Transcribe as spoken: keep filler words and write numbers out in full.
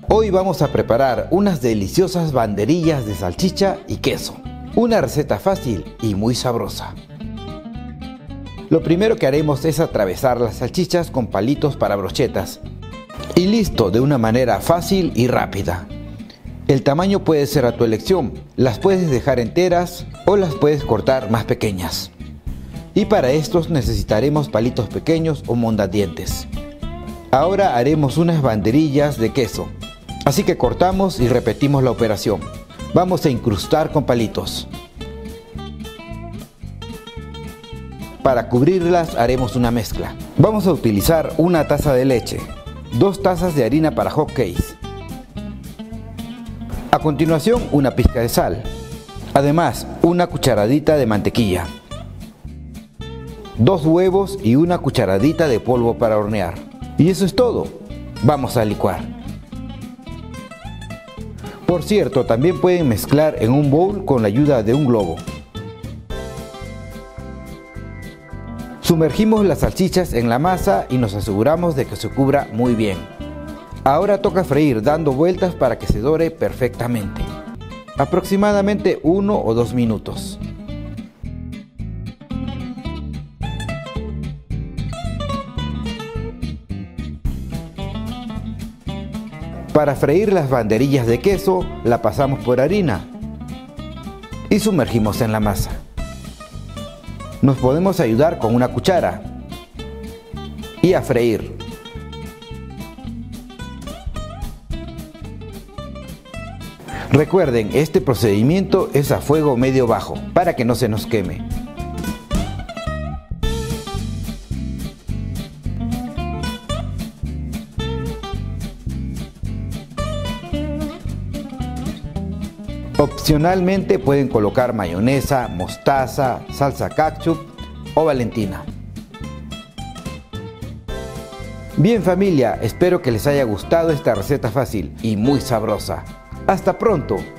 Hoy vamos a preparar unas deliciosas banderillas de salchicha y queso. Una receta fácil y muy sabrosa. Lo primero que haremos es atravesar las salchichas con palitos para brochetas. Y listo, de una manera fácil y rápida. El tamaño puede ser a tu elección, las puedes dejar enteras o las puedes cortar más pequeñas. Y para estos necesitaremos palitos pequeños o mondadientes. Ahora haremos unas banderillas de queso, así que cortamos y repetimos la operación. Vamos a incrustar con palitos. Para cubrirlas haremos una mezcla. Vamos a utilizar una taza de leche, dos tazas de harina para hot cakes. A continuación, una pizca de sal. Además, una cucharadita de mantequilla. Dos huevos y una cucharadita de polvo para hornear. Y eso es todo. Vamos a licuar. Por cierto, también pueden mezclar en un bowl con la ayuda de un globo. Sumergimos las salchichas en la masa y nos aseguramos de que se cubra muy bien. Ahora toca freír dando vueltas para que se dore perfectamente. Aproximadamente uno o dos minutos. Para freír las banderillas de queso, la pasamos por harina y sumergimos en la masa. Nos podemos ayudar con una cuchara y a freír. Recuerden, este procedimiento es a fuego medio bajo para que no se nos queme. Opcionalmente pueden colocar mayonesa, mostaza, salsa ketchup o Valentina. Bien familia, espero que les haya gustado esta receta fácil y muy sabrosa. ¡Hasta pronto!